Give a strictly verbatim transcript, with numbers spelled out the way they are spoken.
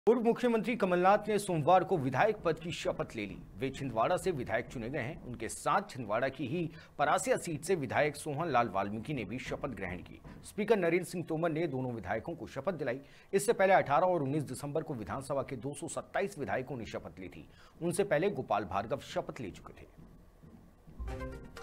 पूर्व मुख्यमंत्री कमलनाथ ने सोमवार को विधायक पद की शपथ ले ली। वे छिंदवाड़ा से विधायक चुने गए हैं। उनके साथ छिंदवाड़ा की ही परासिया सीट से विधायक सोहन लाल वाल्मीकि ने भी शपथ ग्रहण की। स्पीकर नरेंद्र सिंह तोमर ने दोनों विधायकों को शपथ दिलाई। इससे पहले अठारह और उन्नीस दिसंबर को विधानसभा के दो सौ सत्ताईस विधायकों ने शपथ ली थी। उनसे पहले गोपाल भार्गव शपथ ले चुके थे।